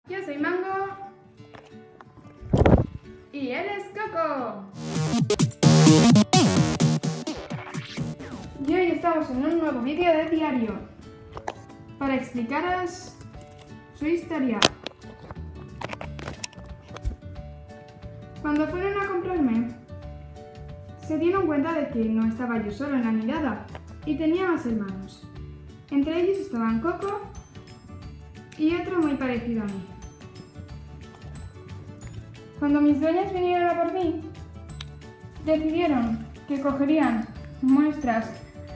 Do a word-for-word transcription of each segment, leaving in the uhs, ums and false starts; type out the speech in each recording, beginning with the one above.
Yo soy Mango y él es Coco. Y hoy estamos en un nuevo vídeo de diario para explicaros su historia. Cuando fueron a comprarme, se dieron cuenta de que no estaba yo solo en la mirada y tenía más hermanos. Entre ellos estaban Coco y otro muy parecido a mí. Cuando mis dueñas vinieron a por mí, decidieron que cogerían muestras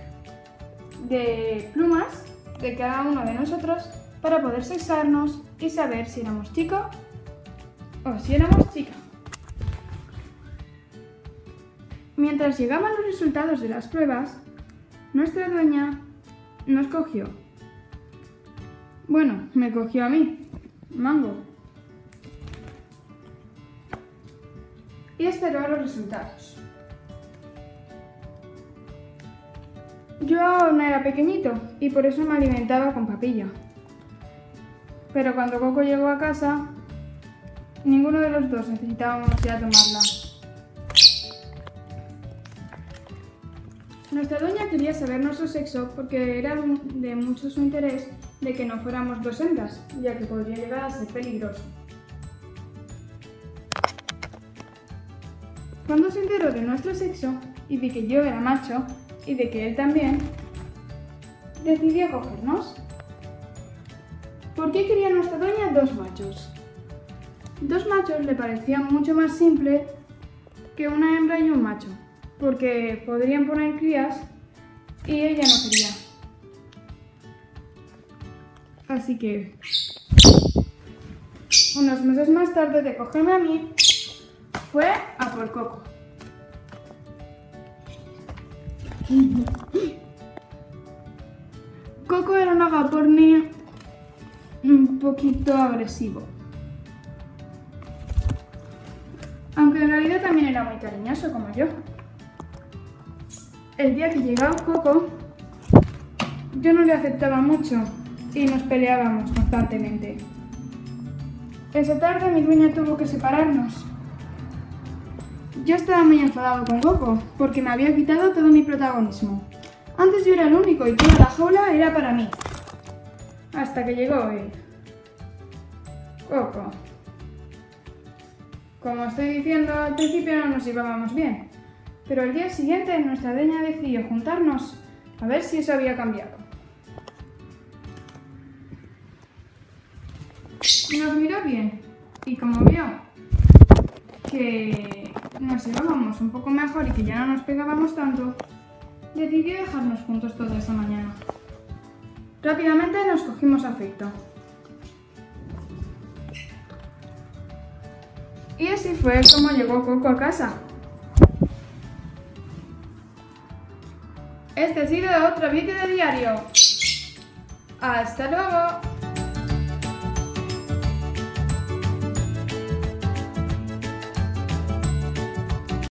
de plumas de cada uno de nosotros para poder sexarnos y saber si éramos chico o si éramos chica. Mientras llegaban los resultados de las pruebas, nuestra dueña nos cogió. Bueno, me cogió a mí, Mango. Y esperó a los resultados. Yo aún era pequeñito y por eso me alimentaba con papilla. Pero cuando Coco llegó a casa, ninguno de los dos necesitábamos ya tomarla. Nuestra dueña quería saber nuestro sexo porque era de mucho su interés de que no fuéramos dos hembras, ya que podría llegar a ser peligroso. Cuando se enteró de nuestro sexo y de que yo era macho y de que él también, decidió cogernos. ¿Por qué quería nuestra dueña dos machos? Dos machos le parecía mucho más simple que una hembra y un macho, porque podrían poner crías y ella no quería. Así que, unos meses más tarde de cogerme a mí, fue a por Coco. Coco era un agaporni un poquito agresivo. Aunque en realidad también era muy cariñoso como yo. El día que llegaba Coco, yo no le aceptaba mucho y nos peleábamos constantemente. Esa tarde mi dueña tuvo que separarnos. Yo estaba muy enfadado con Coco porque me había quitado todo mi protagonismo. Antes yo era el único y toda la jaula era para mí. Hasta que llegó él. Coco. Como estoy diciendo, al principio no nos llevábamos bien. Pero al día siguiente nuestra dueña decidió juntarnos a ver si eso había cambiado. Nos miró bien y como vio que nos llevábamos un poco mejor y que ya no nos pegábamos tanto, decidió dejarnos juntos toda esa mañana. Rápidamente nos cogimos afecto. Y así fue como llegó Coco a casa. Este ha sido otro vídeo de diario. ¡Hasta luego!